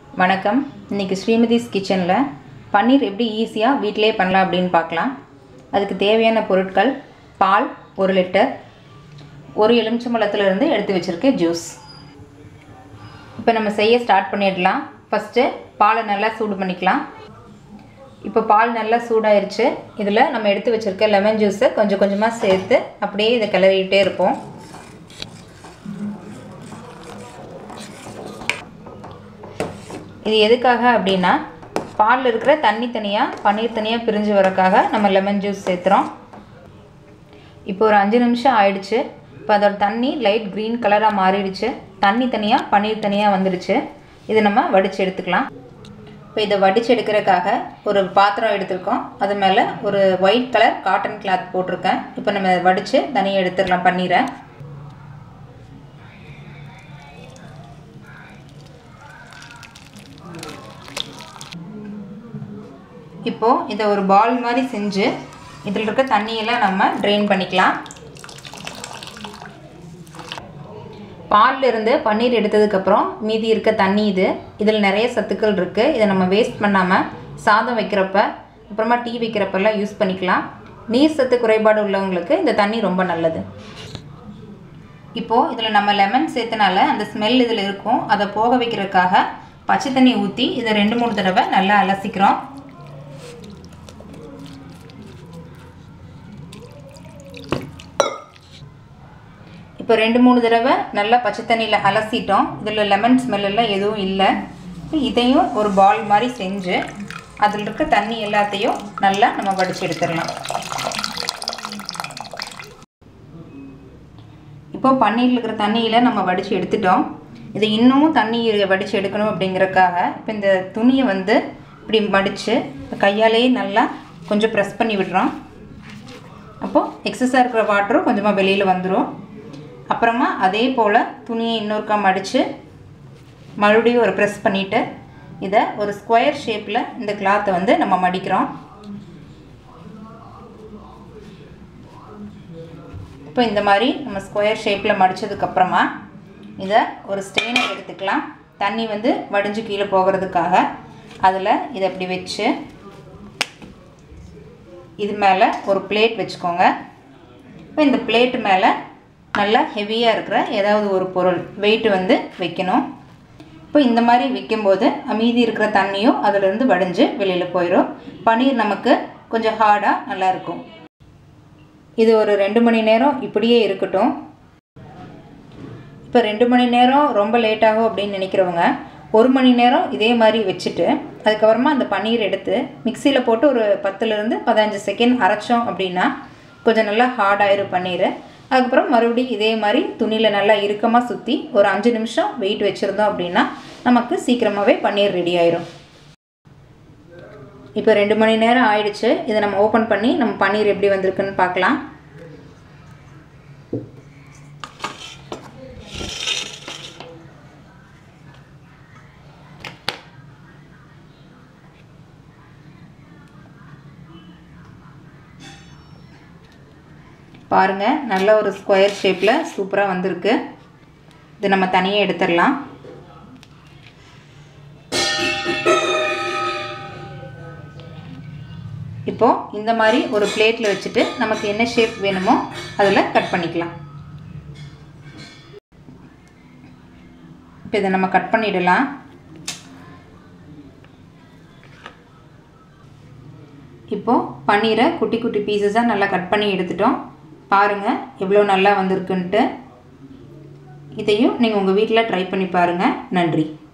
வணக்கம். இன்னைக்கு ஸ்ரீமதிஸ் கிச்சனில் பன்னீர் எப்படி ஈஸியாக வீட்டிலே பண்ணலாம் அப்படின்னு பார்க்கலாம். அதுக்கு தேவையான பொருட்கள்: பால் 1 லிட்டர், ஒரு எலுமிச்சம்பழத்திலிருந்து எடுத்து வச்சுருக்க ஜூஸ். இப்போ நம்ம செய்ய ஸ்டார்ட் பண்ணிடலாம். ஃபஸ்ட்டு பாலை நல்லா சூடு பண்ணிக்கலாம். இப்போ பால் நல்லா சூடாயிருச்சு. இதில் நம்ம எடுத்து வச்சுருக்க லெமன் ஜூஸை கொஞ்சம் கொஞ்சமாக சேர்த்து அப்படியே இதை கிளறிக்கிட்டே இருப்போம். இது எதுக்காக அப்படின்னா, பாலில் இருக்கிற தண்ணி தனியாக பன்னீர் தனியாக பிரிஞ்சு வரக்காக நம்ம லெமன் ஜூஸ் சேர்த்துறோம். இப்போ ஒரு 5 நிமிஷம் ஆயிடுச்சு. இப்போ அதோட தண்ணி லைட் க்ரீன் கலராக மாறிடுச்சு. தண்ணி தனியாக பன்னீர் தனியாக வந்துடுச்சு. இதை நம்ம வடித்து எடுத்துக்கலாம். இப்போ இதை வடித்து எடுக்கிறதுக்காக ஒரு பாத்திரம் எடுத்துருக்கோம். அது மேலே ஒரு ஒயிட் கலர் காட்டன் கிளாத் போட்டிருக்கேன். இப்போ நம்ம வடித்து தனியாக எடுத்துடலாம் பன்னீரை. இப்போது இதை ஒரு பால் மாதிரி செஞ்சு இதில் இருக்க தண்ணியெல்லாம் நம்ம ட்ரெயின் பண்ணிக்கலாம். பாலில் இருந்து பன்னீர் எடுத்ததுக்கப்புறம் மீதி இருக்க தண்ணி இதில் நிறைய சத்துக்கள் இருக்குது. இதை நம்ம வேஸ்ட் பண்ணாமல் சாதம் வைக்கிறப்ப அப்புறமா டீ வைக்கிறப்பெல்லாம் யூஸ் பண்ணிக்கலாம். நீர் சத்து குறைபாடு உள்ளவங்களுக்கு இந்த தண்ணி ரொம்ப நல்லது. இப்போது இதில் நம்ம லெமன் சேர்த்தனால அந்த ஸ்மெல் இதில் இருக்கும். அதை போக வைக்கிறதுக்காக பச்சை தண்ணி ஊற்றி இதை 2-3 தடவை நல்லா அலசிக்கிறோம். இப்போ 2-3 தடவை நல்லா பச்சை தண்ணியில் அலசிட்டோம். இதில் லெமன் ஸ்மெல்லாம் எதுவும் இல்லை. இதையும் ஒரு பால் மாதிரி செஞ்சு அதில் இருக்க தண்ணி எல்லாத்தையும் நல்லா நம்ம வடித்து எடுத்துடலாம். இப்போ பன்னீரில் இருக்கிற தண்ணியில் நம்ம வடித்து எடுத்துட்டோம். இதை இன்னமும் தண்ணி வடித்து எடுக்கணும் அப்படிங்கிறக்காக இப்போ இந்த துணியை இப்படி மடித்து கையாலேயே நல்லா கொஞ்சம் ப்ரெஸ் பண்ணி விடுறோம். அப்போது எக்ஸஸாக இருக்கிற வாட்டரும் கொஞ்சமாக வெளியில் வந்துடும். அப்புறமா அதே போல் துணியை இன்னொருக்கா மடித்து மறுபடியும் ஒரு ப்ரெஸ் பண்ணிவிட்டு இதை ஒரு ஸ்கொயர் ஷேப்பில் இந்த கிளாத்தை நம்ம மடிக்கிறோம். இப்போ இந்த மாதிரி நம்ம ஸ்கொயர் ஷேப்பில் மடித்ததுக்கப்புறமா இதை ஒரு ஸ்ட்ரெயினர் எடுத்துக்கலாம். தண்ணி வடிஞ்சு கீழே போகிறதுக்காக அதில் இதை இப்படி வச்சு இது மேலே ஒரு பிளேட் வச்சுக்கோங்க. இப்போ இந்த பிளேட்டு மேலே நல்லா ஹெவியாக இருக்கிற ஏதாவது ஒரு பொருள் வெயிட்டு வைக்கணும். இப்போ இந்த மாதிரி வைக்கும்போது மீதி இருக்கிற தண்ணியும் அதிலிருந்து வடிஞ்சு வெளியில் போயிடும். பன்னீர் நமக்கு கொஞ்சம் ஹார்டாக நல்லாயிருக்கும். இது ஒரு 2 மணி நேரம் இப்படியே இருக்கட்டும். இப்போ 2 மணி நேரம் ரொம்ப லேட் ஆகும் அப்படின்னு நினைக்கிறவங்க 1 மணி நேரம் இதே மாதிரி வச்சுட்டு அதுக்கப்புறமா அந்த பன்னீர் எடுத்து மிக்சியில் போட்டு ஒரு 10-15 செகண்ட் அரைச்சோம் அப்படின்னா கொஞ்சம் நல்லா ஹார்டாயிரும் பன்னீர். அதுக்கப்புறம் மறுபடியும் இதே மாதிரி துணியில் நல்லா இறுக்கமாக சுற்றி ஒரு 5 நிமிஷம் வெயிட் வச்சுருந்தோம் அப்படின்னா நமக்கு சீக்கிரமாகவே பன்னீர் ரெடி ஆயிரும். இப்போ 2 மணி நேரம் ஆயிடுச்சு. இதை நம்ம ஓப்பன் பண்ணி நம்ம பன்னீர் எப்படி வந்திருக்குன்னு பார்க்கலாம். பாருங்கள், நல்ல ஒரு ஸ்கொயர் ஷேப்பில் சூப்பராக வந்திருக்கு. இது நம்ம தனியாக எடுத்துடலாம். இப்போது இந்த மாதிரி ஒரு பிளேட்டில் வச்சுட்டு நமக்கு என்ன ஷேப் வேணுமோ அதில் கட் பண்ணிக்கலாம். இப்போ இதை நம்ம கட் பண்ணிடலாம். இப்போது பன்னீரை குட்டி குட்டி பீசஸாக நல்லா கட் பண்ணி எடுத்துட்டோம். பாருங்கள் எவ்வளோ நல்லா வந்திருக்குன்ட்டு. இதையும் நீங்கள் உங்கள் வீட்டில் ட்ரை பண்ணி பாருங்கள். நன்றி.